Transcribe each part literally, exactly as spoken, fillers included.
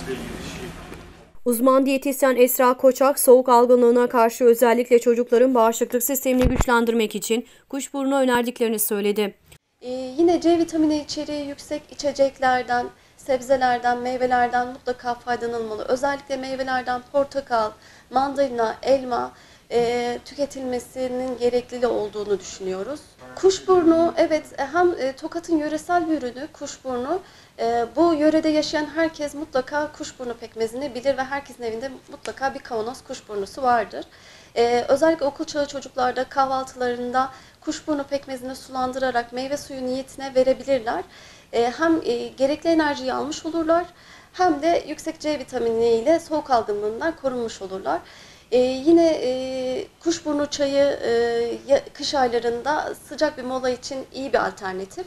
Uzman diyetisyen Esra Koçak, soğuk algınlığına karşı özellikle çocukların bağışıklık sistemini güçlendirmek için kuşburnu önerdiklerini söyledi. Ee, yine C vitamini içeriği yüksek içeceklerden, sebzelerden, meyvelerden mutlaka faydalanılmalı. Özellikle meyvelerden portakal, mandalina, elma e, tüketilmesinin gerekli olduğunu düşünüyoruz. Kuşburnu, evet, hem e, Tokat'ın yöresel bir ürünü kuşburnu. E, bu yörede yaşayan herkes mutlaka kuşburnu pekmezini bilir ve herkesin evinde mutlaka bir kavanoz kuşburnusu vardır. Ee, özellikle okul çağı çocuklarda kahvaltılarında kuşburnu pekmezini sulandırarak meyve suyu niyetine verebilirler. Ee, hem e, gerekli enerjiyi almış olurlar hem de yüksek C vitamini ile soğuk algınlığından korunmuş olurlar. Ee, yine e, kuşburnu çayı e, kış aylarında sıcak bir mola için iyi bir alternatif.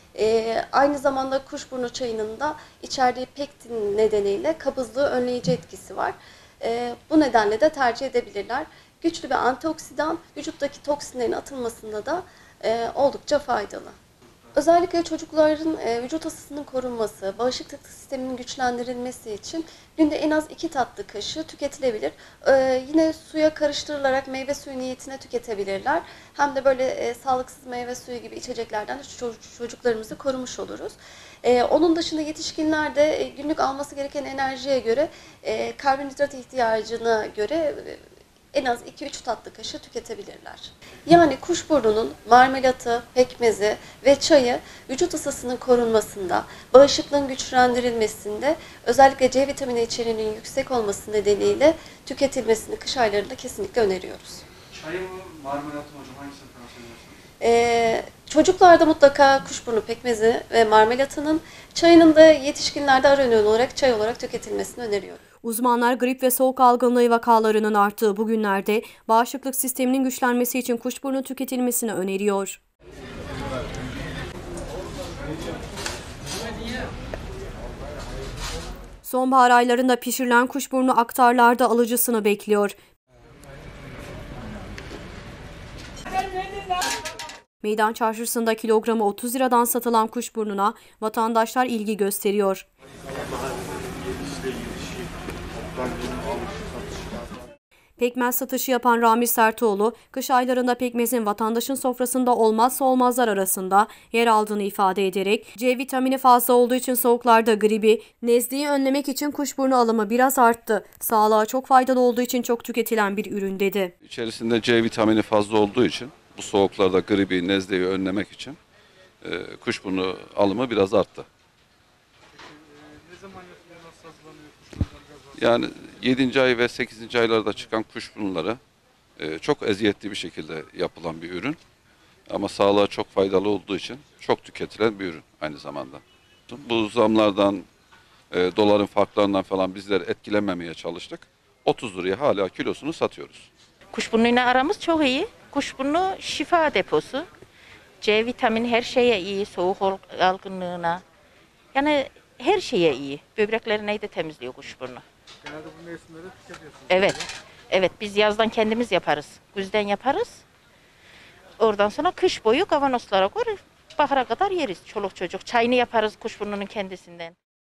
Ee, aynı zamanda kuşburnu çayının da içerdiği pektin nedeniyle kabızlığı önleyici etkisi var. Ee, bu nedenle de tercih edebilirler. Güçlü bir antioksidan, vücuttaki toksinlerin atılmasında da e, oldukça faydalı. Özellikle çocukların e, vücut ısısının korunması, bağışıklık sisteminin güçlendirilmesi için günde en az iki tatlı kaşığı tüketilebilir. E, yine suya karıştırılarak meyve suyu niyetine tüketebilirler. Hem de böyle e, sağlıksız meyve suyu gibi içeceklerden de çocuklarımızı korumuş oluruz. E, onun dışında yetişkinlerde e, günlük alması gereken enerjiye göre, e, karbonhidrat ihtiyacına göre e, en az iki üç tatlı kaşığı tüketebilirler. Yani kuşburnunun marmelatı, pekmezi ve çayı vücut ısısının korunmasında, bağışıklığın güçlendirilmesinde, özellikle C vitamini içeriğinin yüksek olması nedeniyle tüketilmesini kış aylarında kesinlikle öneriyoruz. Çayı mı, marmelatı mı hocam? Hangisini tavsiye edersiniz? Ee, çocuklarda mutlaka kuşburnu pekmezi ve marmelatının, çayının da yetişkinlerde ara öğün olarak çay olarak tüketilmesini öneriyorum. Uzmanlar grip ve soğuk algınlığı vakalarının arttığı bu günlerde bağışıklık sisteminin güçlenmesi için kuşburnu tüketilmesini öneriyor. Sonbahar aylarında pişirilen kuşburnu aktarlarda alıcısını bekliyor. Meydan çarşısında kilogramı otuz liradan satılan kuşburnuna vatandaşlar ilgi gösteriyor. Pekmez satışı yapan Ramiz Sertoğlu, kış aylarında pekmezin vatandaşın sofrasında olmazsa olmazlar arasında yer aldığını ifade ederek, C vitamini fazla olduğu için soğuklarda gribi, nezleyi önlemek için kuşburnu alımı biraz arttı. Sağlığa çok faydalı olduğu için çok tüketilen bir ürün dedi. İçerisinde C vitamini fazla olduğu için bu soğuklarda gribi, nezleyi önlemek için e, kuşburnu alımı biraz arttı. Ne zaman yapılıyor, nasıl hazırlanıyor? Yani yedinci ay ve sekizinci aylarda çıkan kuşburnuları e, çok eziyetli bir şekilde yapılan bir ürün. Ama sağlığa çok faydalı olduğu için çok tüketilen bir ürün aynı zamanda. Bu zamlardan, e, doların farklarından falan bizleri etkilememeye çalıştık. otuz liraya hala kilosunu satıyoruz. Kuşburnuyla aramız çok iyi. Kuşburnu şifa deposu. C vitamini her şeye iyi, soğuk algınlığına. Yani her şeye iyi. Böbreklerini de temizliyor kuşburnu. Genelde bu mevsimlerde tüketiyorsunuz. Evet. Evet, biz yazdan kendimiz yaparız. Güzden yaparız. Oradan sonra kış boyu kavanozlara koyup bahara kadar yeriz. Çoluk çocuk. Çayını yaparız kuşburnunun kendisinden.